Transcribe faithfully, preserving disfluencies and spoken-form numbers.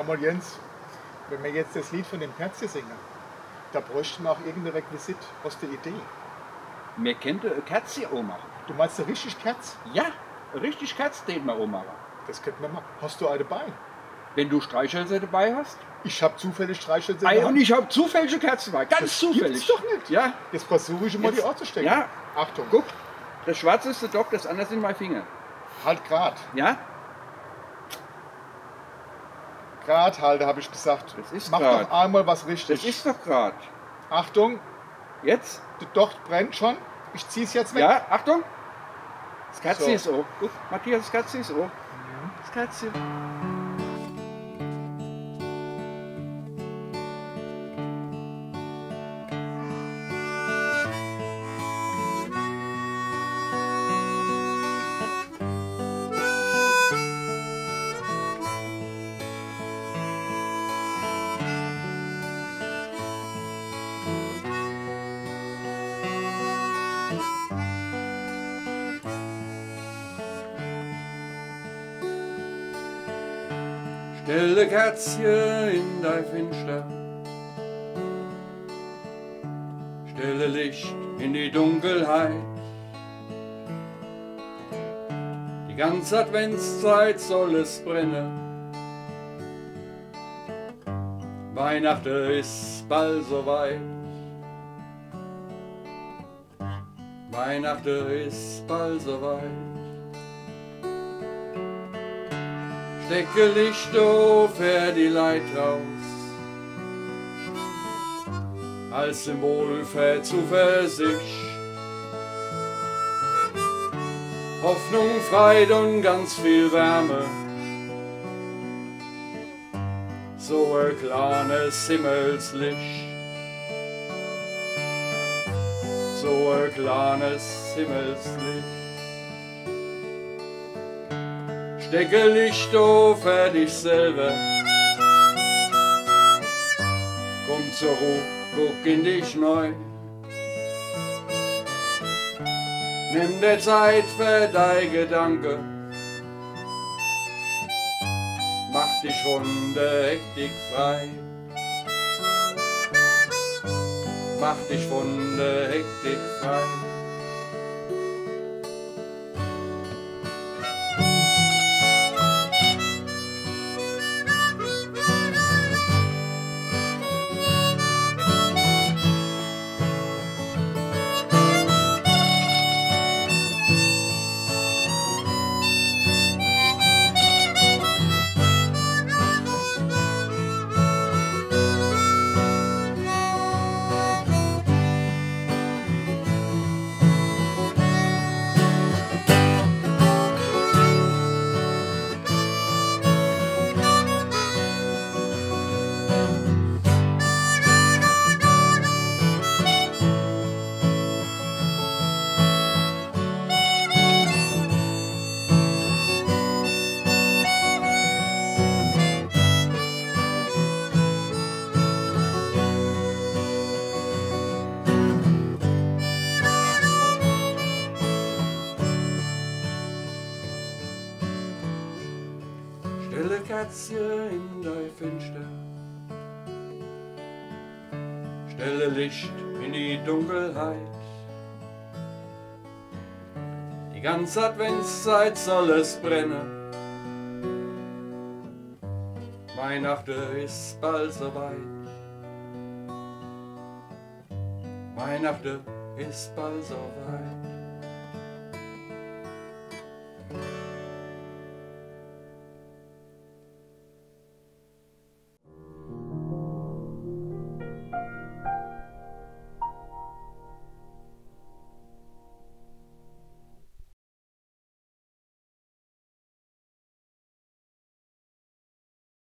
mal Jens, wenn wir jetzt das Lied von dem Kerzchen singen, da bräuchten wir auch irgendein Requisit. Hast du eine Idee? Wir könnten eine Kerze auch machen. Du meinst eine richtig Kerz? Ja, eine richtig Kerze den wir auch machen. Das könnten wir machen. Hast du eine dabei? Wenn du Streichhölzer dabei hast. Ich habe zufällig Streichhölzer Ei, und ich habe zufällige Kerzen dabei. Ganz das zufällig. Gibt's doch nicht. Ja. Jetzt versuche ich mal Jetzt, die Ohr zu stecken. Ja. Achtung. Guck, das schwarze ist der Dock, das andere sind meine Finger. Halt grad. Ja? Grad halte, habe ich gesagt. Das ist Mach grad. doch einmal was richtig. Das ist doch grad. Achtung, Jetzt? der Docht brennt schon. Ich zieh's jetzt weg. Ja, Achtung. Das Kerze So. ist auch. Guck, Matthias, das Kerze ist auch. Das Kerze. Stelle Kerzchen in dein Finster, stelle Licht in die Dunkelheit. Die ganze Adventszeit soll es brennen, Weihnachten ist bald soweit. Weihnachten ist bald soweit. Stecke Licht auf, für die Leid raus, als Symbol für Zuversicht. Hoffnung, Freude und ganz viel Wärme, so ein kleines Himmelslicht. So ein kleines Himmelslicht. Stecke Licht auf für dich selber, komm zur Ruhe, guck in dich neu. Nimm dir Zeit für dein Gedanke, mach dich von der Hektik frei. Mach dich von der Hektik frei. Stelle Kerzchen in dein Finster, stelle Licht in die Dunkelheit. Die ganze Adventszeit soll es brennen, Weihnachten ist bald soweit. Weihnachten ist bald soweit.